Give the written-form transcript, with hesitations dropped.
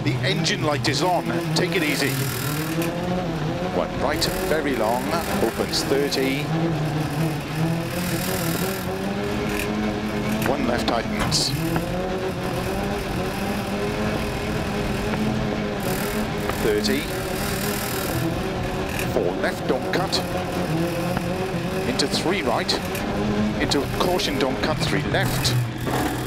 The engine light is on. Take it easy. One right, very long. Opens 30. One left tightens. 30. Four left, don't cut. Into three right. Into caution, don't cut, three left.